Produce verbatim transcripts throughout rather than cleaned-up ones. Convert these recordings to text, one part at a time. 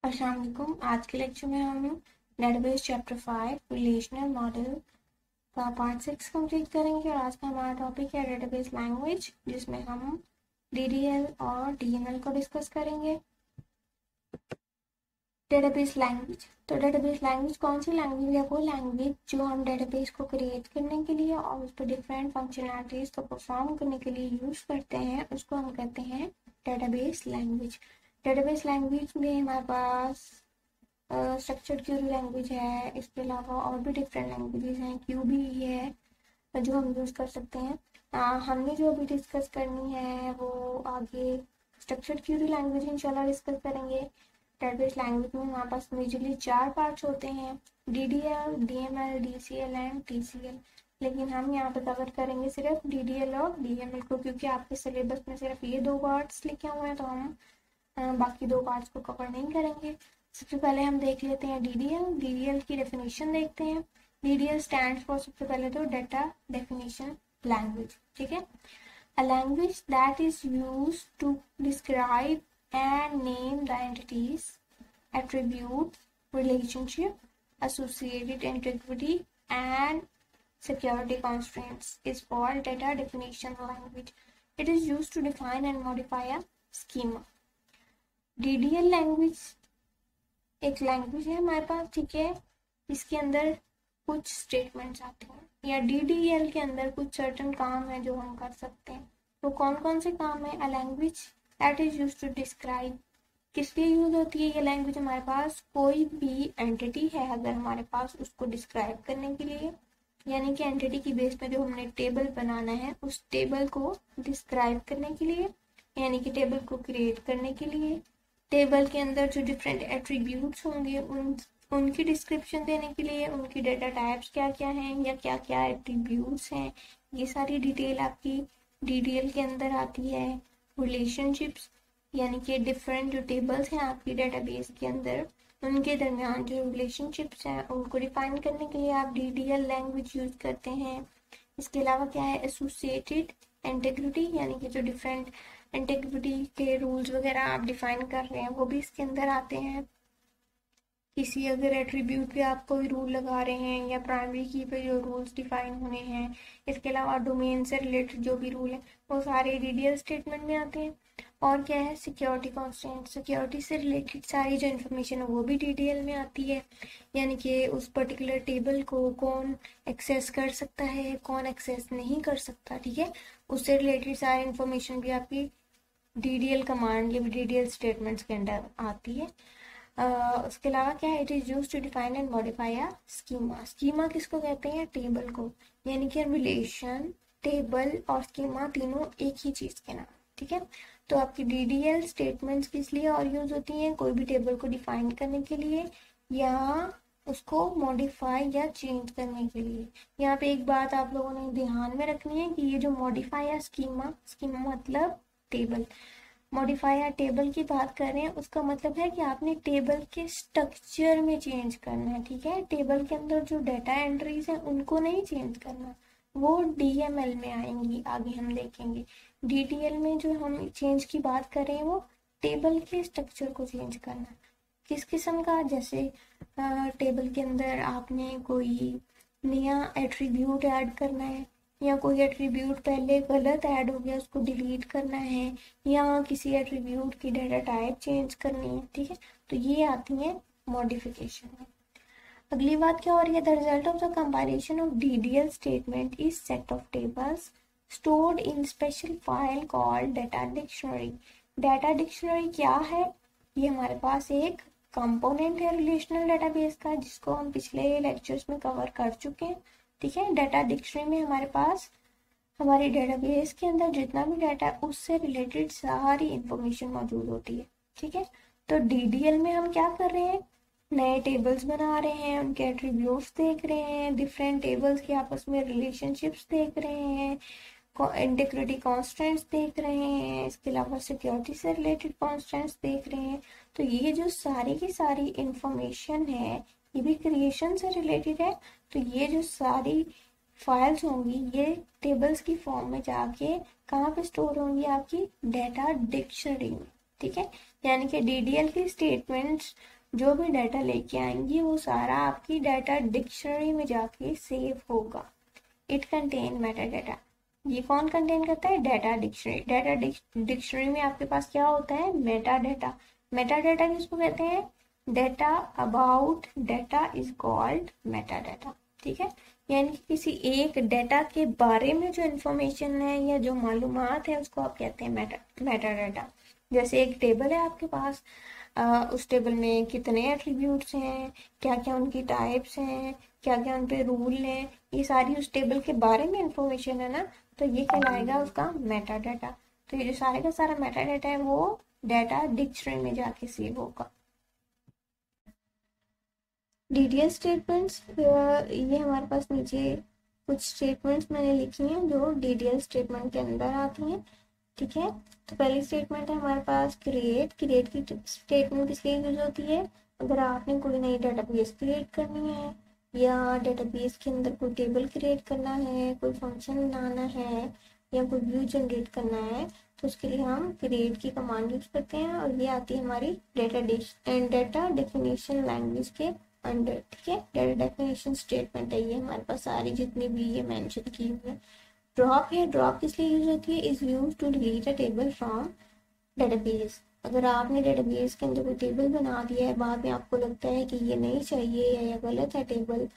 अस्सलाम वालेकुम। आज के लेक्चर में हम database chapter five relational model का पार्ट सिक्स कंप्लीट करेंगे और आज का हमारा टॉपिक है डेटाबेस लैंग्वेज, जिसमें हम डीडीएल और डीएमएल को डिस्कस करेंगे। डेटाबेस लैंग्वेज, तो डेटाबेस लैंग्वेज कौन सी लैंग्वेज है? वो लैंग्वेज जो हम डेटाबेस को क्रिएट करने के लिए और उस पर डिफरेंट फंक्शनैलिटीज को परफॉर्म करने के लिए यूज करते हैं, उसको हम कहते हैं डेटाबेस लैंग्वेज। डेटाबेस लैंग्वेज में हमारे पास स्ट्रक्चर्ड क्वेरी लैंग्वेज है, इसके अलावा और भी डिफरेंट लैंग्वेजेस हैं, क्यू भी है जो हम यूज़ कर सकते हैं। आ, हमने जो अभी डिस्कस करनी है वो आगे स्ट्रक्चर्ड क्वेरी लैंग्वेज इंशाल्लाह डिस्कस करेंगे। डेटाबेस लैंग्वेज में हमारे पास मेजरली चार पार्ट्स होते हैं, D D L, D M L, D C L and T C L. लेकिन हम यहाँ पे कवर करेंगे सिर्फ डी डी एल और डी एम एल को, क्योंकि आपके सिलेबस में सिर्फ ये दो पार्ट्स लिखे हुए हैं, तो हम आ, बाकी दो पार्ट्स को कवर नहीं करेंगे। सबसे पहले हम देख लेते हैं D D L. D D L की डेफिनेशन देखते हैं। D D L stands for, सबसे पहले तो डेटा डेफिनेशन लैंग्वेज, ठीक है। A language that is used to describe and name the entities, attributes, relationship, associated integrity, and security constraints is called data definition language. It is used to define and modify a schema. D D L language एक language है हमारे पास, ठीक है। इसके अंदर कुछ statements आते हैं, या डी डी एल के अंदर कुछ सर्टन काम है जो हम कर सकते हैं। तो कौन कौन से काम है? A language that is used to describe, किस लिए यूज होती है ये लैंग्वेज? हमारे पास कोई भी एंटिटी है, अगर हमारे पास उसको डिस्क्राइब करने के लिए, यानी कि एंटिटी की बेस पे जो हमने टेबल बनाना है, उस टेबल को डिस्क्राइब करने के लिए, यानी कि टेबल को क्रिएट करने के लिए, टेबल के अंदर जो डिफरेंट एट्रीब्यूट्स होंगे उन उनकी डिस्क्रिप्शन देने के लिए, उनकी डेटा टाइप्स क्या क्या हैं या क्या क्या एट्रीब्यूट्स हैं, ये सारी डिटेल आपकी डीडीएल के अंदर आती है। रिलेशनशिप्स, यानी कि डिफरेंट जो टेबल्स हैं आपकी डेटाबेस के अंदर, उनके दरमियान जो रिलेशनशिप्स हैं उनको डिफाइन करने के लिए आप डीडीएल लैंग्वेज यूज करते हैं। इसके अलावा क्या है? एसोसिएटेड इंटीग्रिटी, यानी कि जो डिफरेंट इंटीग्रिटी के रूल्स वगैरह आप डिफाइन कर रहे हैं वो भी इसके अंदर आते हैं। किसी अगर एट्रीब्यूट पे आप कोई रूल लगा रहे हैं या प्राइमरी की पे जो रूल्स डिफाइन होने हैं, इसके अलावा डोमेन से रिलेटेड जो भी रूल है वो सारे डीडीएल स्टेटमेंट में आते हैं। और क्या है? सिक्योरिटी कॉन्स्टेंट, सिक्योरिटी से रिलेटेड सारी जो इन्फॉर्मेशन है वो भी डीडीएल में आती है, यानी कि उस पर्टिकुलर टेबल को कौन एक्सेस कर सकता है, कौन एक्सेस नहीं कर सकता, ठीक है। उससे रिलेटेड सारी इन्फॉर्मेशन भी आपकी डीडीएल कमांड या डीडीएल स्टेटमेंट्स के अंदर आती है। uh, उसके अलावा क्या है? It is used to define and modify a schema. Schema किसको कहते हैं? टेबल को, यानी कि रिलेशन, टेबल और स्कीमा तीनों एक ही चीज के नाम, ठीक है। तो आपकी डीडीएल स्टेटमेंट्स किस लिए और यूज होती हैं? कोई भी टेबल को डिफाइन करने के लिए या उसको मॉडिफाई या चेंज करने के लिए। यहाँ पे एक बात आप लोगों ने ध्यान में रखनी है कि ये जो मॉडिफाई या स्कीमा, स्कीमा मतलब टेबल, मॉडिफाई या टेबल की बात कर रहे हैं, उसका मतलब है कि आपने टेबल के स्ट्रक्चर में चेंज करना है, ठीक है। टेबल के अंदर जो डाटा एंट्रीज हैं उनको नहीं चेंज करना, वो डीएमएल में आएंगी, आगे हम देखेंगे। डीटीएल में जो हम चेंज की बात कर रहे हैं वो टेबल के स्ट्रक्चर को चेंज करना। किस किस्म का? जैसे टेबल के अंदर आपने कोई नया एट्रीब्यूट ऐड करना है, या कोई एट्रीब्यूट पहले गलत ऐड हो गया उसको डिलीट करना है, या किसी एट्रीब्यूट की डाटा टाइप चेंज करनी है, ठीक है। तो ये आती है मॉडिफिकेशन में। अगली बात क्या हो रही है? The result of the compilation of DDL statement is set of tables stored in special file called data dictionary. Data dictionary क्या है? ये हमारे पास एक कंपोनेंट है रिलेशनल डेटाबेस का, जिसको हम पिछले लेक्चर्स में कवर कर चुके हैं, ठीक है। डाटा डिक्शनरी में हमारे पास हमारे डेटाबेस के अंदर जितना भी डाटा है उससे रिलेटेड सारी इंफॉर्मेशन मौजूद होती है, ठीक है। तो डीडीएल में हम क्या कर रहे हैं? नए टेबल्स बना रहे हैं, उनके एट्रीब्यूट्स देख रहे हैं, डिफरेंट टेबल्स के आपस में रिलेशनशिप्स देख रहे हैं, इंटीग्रिटी कॉन्स्टेंट्स देख रहे हैं, इसके अलावा सिक्योरिटी से रिलेटेड कॉन्स्टेंट्स देख रहे हैं। तो ये जो सारी की सारी इंफॉर्मेशन है ये भी क्रिएशन से रिलेटेड है। तो ये जो सारी फाइल्स होंगी ये टेबल्स की फॉर्म में जाके कहाँ पे स्टोर होंगी? आपकी डाटा डिक्शनरी में, ठीक है। यानी कि डीडीएल की स्टेटमेंट्स जो भी डाटा लेके आएंगी वो सारा आपकी डाटा डिक्शनरी में जाके सेव होगा। It contain metadata. ये कौन कंटेन करता है? Data dictionary. डाटा डिक्शनरी में आपके पास क्या होता है? Meta data. मेटा डाटा किसको कहते हैं? Data about data is called metadata. ठीक है, यानी कि किसी एक डाटा के बारे में जो इंफॉर्मेशन है या जो मालूमात है उसको आप कहते हैं मेटा मेटा डाटा। जैसे एक टेबल है आपके पास, आ, उस टेबल में कितने एट्रीब्यूट्स हैं, क्या क्या उनकी टाइप्स हैं, क्या क्या उन पे रूल हैं, ये सारी उस टेबल के बारे में इंफॉर्मेशन है ना, तो ये कहलाएगा उसका मेटा डाटा। तो ये जो सारे का सारा मेटा डाटा है वो डाटा डिक्शनरी में जाके सेव होगा। डीडीएल स्टेटमेंट्स, ये हमारे पास नीचे कुछ स्टेटमेंट्स मैंने लिखी हैं जो डीडीएल स्टेटमेंट के अंदर आती हैं। ठीक है, तो पहली स्टेटमेंट है हमारे पास क्रिएट। क्रिएट की स्टेटमेंट किस लिए यूज होती है? अगर आपने कोई नई डेटाबेस क्रिएट करनी है या डेटाबेस के अंदर कोई टेबल क्रिएट करना है, कोई फंक्शन बनाना है या कोई व्यू जनरेट करना है, तो उसके लिए हम क्रिएट की कमांड यूज करते हैं और ये आती है हमारी डेटा डेटा डेफिनेशन लैंग्वेज के अंडर। ठीक है, डेटा डेफिनेशन स्टेटमेंट है ये हमारे पास सारी जितनी भी ये मेंशन की हुई है। ड्रॉप है, ड्रॉप किस लिए यूज होती है? Is use to delete a table from database. अगर आपने डेटाबेस के अंदर कोई टेबल बना दिया है, बाद में आपको लगता है कि ये नहीं चाहिए या ये गलत है टेबल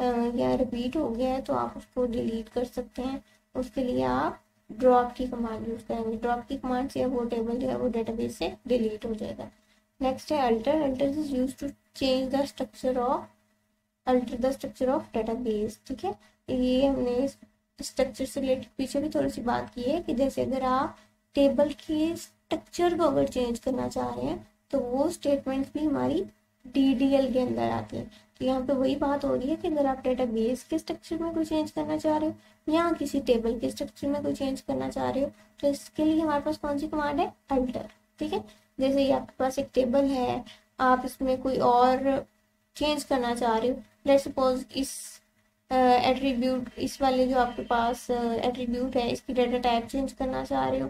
या रिपीट हो गया है, तो आप उसको डिलीट कर सकते हैं। उसके लिए आप ड्रॉप की कमांड यूज करेंगे। ड्रॉप की कमांड से वो टेबल जो है वो डेटाबेस से डिलीट हो जाएगा। नेक्स्ट है alter. Alter is use to change the structure of alter the structure of database. ठीक है, ये हमने स्ट्रक्चर से रिलेटेड पीछे भी थोड़ी सी बात की है कि जैसे अगर आप टेबल के स्ट्रक्चर को अगर चेंज करना चाह रहे हैं तो वो स्टेटमेंट्स भी हमारी डीडीएल के अंदर आती है। तो यहाँ पे वही बात हो रही है कि अगर आप डेटाबेस के स्ट्रक्चर में कोई चेंज करना चाह रहे हो या किसी टेबल के स्ट्रक्चर में कोई चेंज करना चाह रहे हो तो इसके लिए हमारे पास कौन सी कमांड है? अल्टर। ठीक है, जैसे ये आपके पास एक टेबल है, आप इसमें कोई और चेंज करना चाह रहे हो, लेट्स सपोज इस एट्रीब्यूट uh, इस वाले जो आपके पास एट्रीब्यूट uh, है इसकी डाटा टाइप चेंज करना चाह रहे हो,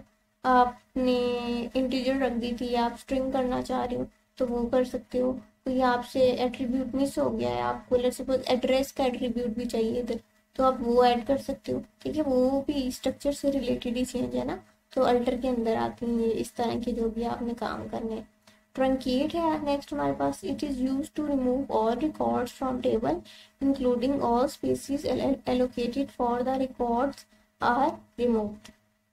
आपने इंटीजर रख दी थी, आप स्ट्रिंग करना चाह रहे हो तो वो कर सकते हो। तो ये आपसे एट्रीब्यूट मिस हो गया है, आपको लेट्स सपोज एड्रेस का एट्रीब्यूट भी चाहिए इधर, तो आप वो ऐड कर सकते हो। ठीक है, वो भी स्ट्रक्चर से रिलेटेड ही चेंज है ना, तो अल्टर के अंदर आती हैं इस तरह के जो भी आपने काम करने हैं। ट्रंकेट है नेक्स्ट हमारे पास। It is use to remove all records from table including all spaces allocated for the records are removed.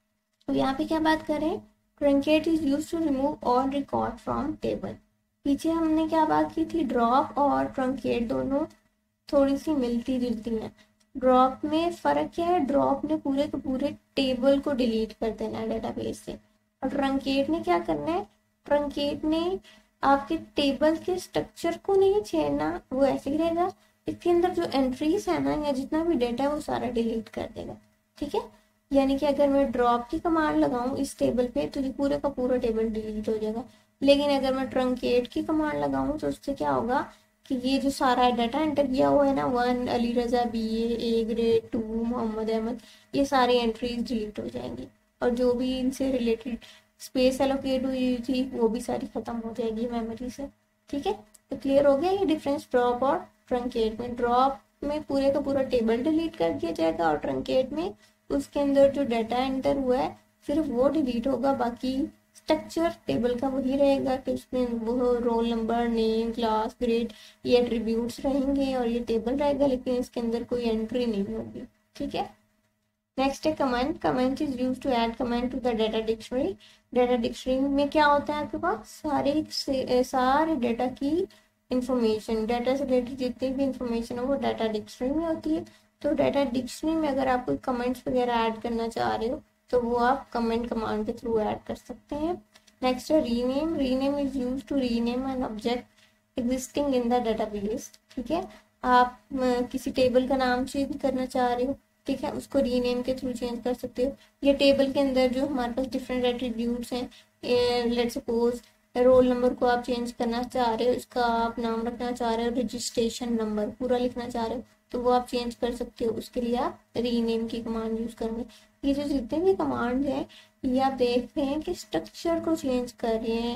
तो यहाँ पे क्या बात करें? Truncate is use to remove all record from table. पीछे हमने क्या बात की थी? ड्रॉप और ट्रंकेट दोनों थोड़ी सी मिलती जुलती हैं। ड्रॉप में फर्क क्या है? ड्रॉप ने पूरे के पूरे टेबल को डिलीट कर देना है डेटाबेस से, और ट्रंकेट ने क्या करना है? ट्रंकेट ने आपके टेबल के स्ट्रक्चर को नहीं छेड़ना, वो ऐसे ही रहेगा, इसके अंदर जो एंट्रीज है ना या जितना भी डेटा है वो सारा डिलीट कर देगा। ठीक है, यानी कि अगर मैं ड्रॉप की कमांड लगाऊं इस टेबल पे तो ये पूरे का पूरा टेबल डिलीट हो जाएगा, लेकिन अगर मैं ट्रंकेट की कमांड लगाऊं तो उससे क्या होगा कि ये जो सारा डाटा एंटर किया हुआ है ना, one Ali Raza B A grade two Mohammad Ahmed, ये सारी एंट्रीज डिलीट हो जाएंगी और जो भी इनसे रिलेटेड स्पेस एलोकेट हुई थी वो भी सारी खत्म हो जाएगी मेमोरी से। ठीक है, तो क्लियर हो गया ये डिफरेंस ड्रॉप और ट्रंकेट में। ड्रॉप में पूरे का पूरा टेबल डिलीट कर दिया जाएगा और ट्रंकेट में उसके अंदर जो डाटा एंटर हुआ है सिर्फ वो डिलीट होगा, बाकी स्ट्रक्चर टेबल का वही रहेगा कि उसमें वो roll number, name, class, grade ये एट्रीब्यूट्स रहेंगे और ये टेबल रहेगा, लेकिन इसके अंदर कोई एंट्री नहीं होगी। ठीक है, नेक्स्ट है comment. Comment is use to add comment to the data dictionary. Data dictionary में क्या होता है आपके पास? सारे से, सारे डाटा की इंफॉर्मेशन, डाटा से रिलेटेड जितनी भी इंफॉर्मेशन है वो डाटा डिक्शनरी में होती है। तो डाटा डिक्शनरी में अगर आप कोई कमेंट्स वगैरह ऐड करना चाह रहे हो तो वो आप कमेंट कमांड के थ्रू ऐड कर सकते हैं। नेक्स्ट है rename. Rename is use to rename an object existing in the database. ठीक है, आप किसी टेबल का नाम चेंज करना चाह रहे हो, ठीक है, उसको रीनेम के थ्रू चेंज कर सकते हो। ये टेबल के अंदर जो हमारे पास डिफरेंट एट्रीब्यूट्स हैं, लेट्स सपोज रोल नंबर को आप चेंज करना चाह रहे हो, इसका आप नाम रखना चाह रहे हो रजिस्ट्रेशन नंबर पूरा लिखना चाह रहे हो तो वो आप चेंज कर सकते हो, उसके लिए आप रीनेम की कमांड यूज करेंगे। ये जो जितने भी कमांड है ये आप देख रहे हैं कि स्ट्रक्चर को चेंज कर रहे हैं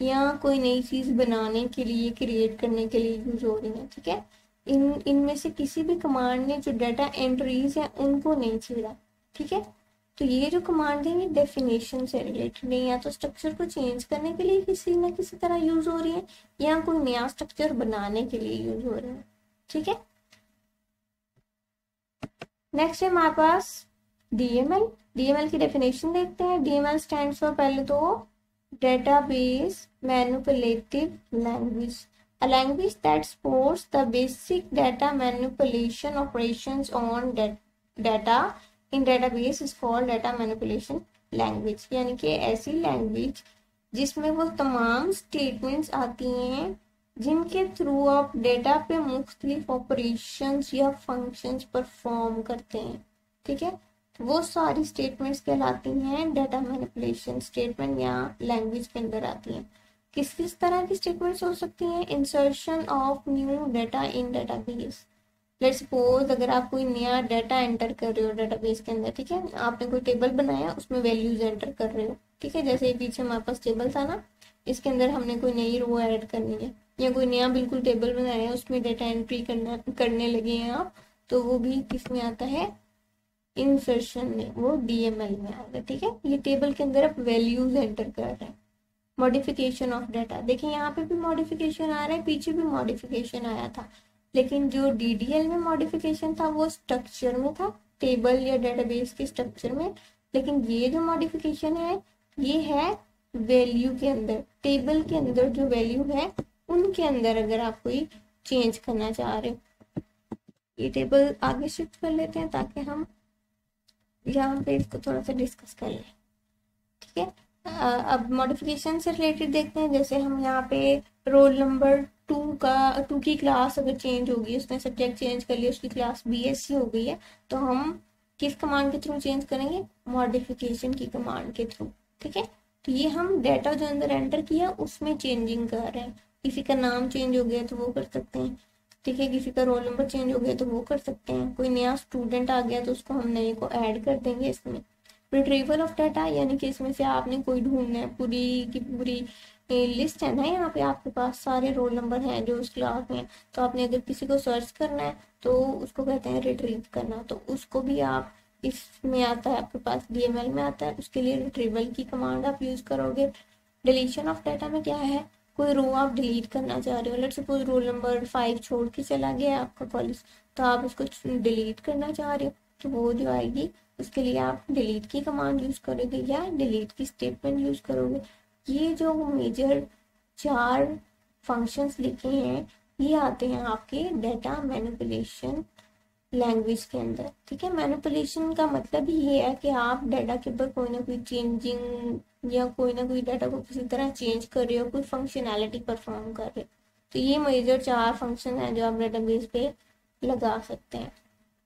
या कोई नई चीज बनाने के लिए, क्रिएट करने के लिए यूज हो रही है। ठीक है, इन इनमें से किसी भी कमांड ने जो डाटा एंट्रीज है उनको नहीं छेड़ा। ठीक है, तो ये जो कमांड है ये डेफिनेशन से रिलेटेड है, या तो स्ट्रक्चर को चेंज करने के लिए किसी ना किसी तरह यूज हो रही है, या कोई नया स्ट्रक्चर बनाने के लिए यूज हो रहे हैं। ठीक है, नेक्स्ट है हमारे पास डीएमएल। डीएमएल की डेफिनेशन देखते हैं। डीएमएल स्टैंड्स फॉर, पहले तो database manipulative language, a language that supports the basic data manipulation operations on data in database is called data manipulation language। यानी कि ऐसी लैंग्वेज जिसमें वो तमाम स्टेटमेंट्स आती हैं जिनके थ्रू आप डेटा पे मुख्तलिफ ऑपरेशंस या फंक्शंस परफॉर्म करते हैं। ठीक है, तो वो सारी स्टेटमेंट्स कहलाती हैं डेटा मैनिपुलेशन स्टेटमेंट या लैंग्वेज के अंदर आती हैं। किस किस तरह की स्टेटमेंट्स हो सकती हैं? Insertion of new data in database. Let's suppose अगर आप कोई नया डाटा एंटर कर रहे हो डेटाबेस के अंदर, ठीक है, आपने कोई टेबल बनाया उसमें वैल्यूज एंटर कर रहे हो। ठीक है, जैसे पीछे हमारे पास टेबल था ना, इसके अंदर हमने कोई नई रो ऐड करनी है, या कोई नया बिल्कुल टेबल बनाया है उसमें डाटा एंट्री करना करने लगे हैं आप, तो वो भी किस में आता है? इंसर्शन में, वो डीएमएल में आएगा। ठीक है, ये टेबल के अंदर आप वैल्यूज एंटर कर रहे हैं। मॉडिफिकेशन ऑफ डाटा, देखिए यहाँ पे भी मॉडिफिकेशन आ रहा है, पीछे भी मॉडिफिकेशन आया था, लेकिन जो डीडीएल में मॉडिफिकेशन था वो स्ट्रक्चर में था, टेबल या डेटाबेस के स्ट्रक्चर में। लेकिन ये जो मॉडिफिकेशन है ये है वैल्यू के अंदर, टेबल के अंदर जो वैल्यू है उनके अंदर अगर आप कोई चेंज करना चाह रहे हो। ये टेबल आगे शिफ्ट कर लेते हैं ताकि हम यहाँ पे इसको थोड़ा सा डिस्कस कर लें। ठीक है, अब मॉडिफिकेशन से रिलेटेड देखते हैं। जैसे हम यहाँ पे रोल नंबर टू का टू की क्लास अगर चेंज होगी, उसने सब्जेक्ट चेंज कर लिया, उसकी क्लास बीएससी हो गई है, तो हम किस कमांड के थ्रू चेंज करेंगे? मॉडिफिकेशन की कमांड के थ्रू। ठीक है, तो ये हम डाटा जो अंदर एंटर किया उसमें चेंजिंग कर रहे हैं। किसी का नाम चेंज हो गया तो वो कर सकते हैं। ठीक है, किसी का रोल नंबर चेंज हो गया तो वो कर सकते हैं। कोई नया स्टूडेंट आ गया तो उसको हम नए को ऐड कर देंगे इसमें। रिट्रीवल ऑफ डाटा, यानी कि इसमें से आपने कोई ढूंढना है, पूरी की पूरी लिस्ट है ना, यहाँ पे आपके पास सारे रोल नंबर हैं जो उस क्लास में, तो आपने अगर किसी को सर्च करना है तो उसको कहते हैं रिट्रीव करना, तो उसको भी आप इसमें आता है आपके पास, डीएमएल में आता है, उसके लिए रिट्रीवल की कमांड आप यूज करोगे। डिलीशन ऑफ डाटा में क्या है? कोई रो आप डिलीट करना चाह रहे हो, let's suppose roll number five छोड़ के चला गया आपका कॉलेज, तो आप उसको डिलीट करना चाह रहे हो, तो वो जो आएगी उसके लिए आप डिलीट की कमांड यूज करोगे या डिलीट की स्टेटमेंट यूज करोगे। ये जो मेजर चार फंक्शंस लिखे हैं ये आते हैं आपके डाटा मैनिपुलेशन लैंग्वेज के अंदर। ठीक है, मैनिपुलेशन का मतलब ही ये है कि आप डाटा के ऊपर कोई ना कोई चेंजिंग या कोई ना कोई डाटा को किसी तरह चेंज कर रहे हो, कोई फंक्शनैलिटी परफॉर्म कर रहे हो। तो ये मेजर चार फंक्शन है जो आप डाटाबेस पे लगा सकते हैं।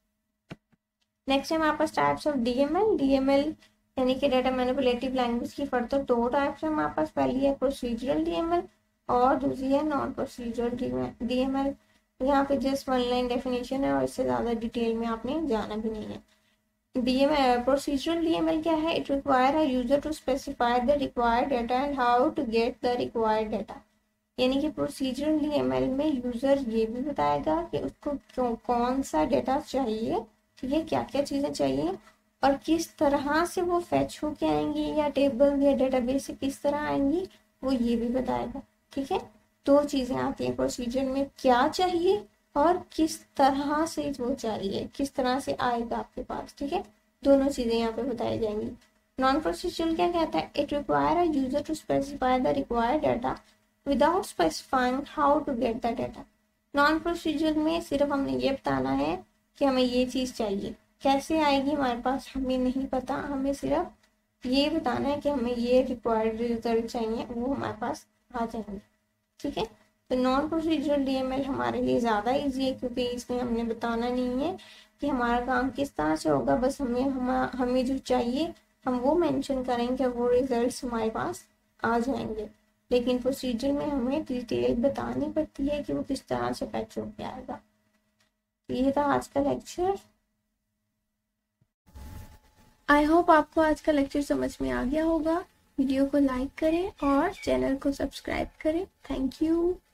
नेक्स्ट है हमारे पास टाइप्स ऑफ डीएमएल। डीएमएल यानी कि डाटा मैनिपुलेटिव लैंग्वेज की फर्दर दो टाइप्स है हमारे पास। पहली है प्रोसीजरल डीएमएल और दूसरी है नॉन प्रोसीजरल डीएमएल। यहाँ पे जस्ट वन लाइन डेफिनेशन है और इससे ज्यादा डिटेल में आपने जाना भी नहीं है। डीएमएल प्रोसीजरल डीएमएल क्या है? It require a user to specify the required data and how to get the required data. यानी कि प्रोसीजरल डीएमएल में यूजर ये भी बताएगा कि उसको क्यों कौन सा डाटा चाहिए, ठीक है, क्या क्या चीजें चाहिए और किस तरह से वो फेच होके आएंगी या टेबल या डेटाबेस से किस तरह आएंगी वो ये भी बताएगा। ठीक है, दो चीजें आती हैं प्रोसीजर में, क्या चाहिए और किस तरह से वो चाहिए, किस तरह से आएगा आपके पास। ठीक है, दोनों चीजें यहाँ पे बताई जाएंगी। नॉन प्रोसीजरल क्या कहता है? It require a user to specify the required data without specifying how to get the data. Non procedural में सिर्फ हमने ये बताना है कि हमें ये चीज चाहिए, कैसे आएगी हमारे पास हमें नहीं पता, हमें सिर्फ ये बताना है कि हमें ये रिक्वायर्ड रिजल्ट चाहिए, वो हमारे पास आ जाएंगे। ठीक है, तो नॉन प्रोसीजरल डीएमएल हमारे लिए ज्यादा इजी है क्योंकि इसमें हमने बताना नहीं है कि हमारा काम किस तरह से होगा, बस हमें हम, हमें जो चाहिए हम वो मेंशन करेंगे, वो रिजल्ट्स हमारे पास आ जाएंगे। लेकिन प्रोसीजर में हमें डिटेल बतानी पड़ती है कि वो किस तरह से फैच होके आएगा। ये था आज का लेक्चर। आई होप आपको आज का लेक्चर समझ में आ गया होगा। वीडियो को लाइक करें और चैनल को सब्सक्राइब करें। Thank you.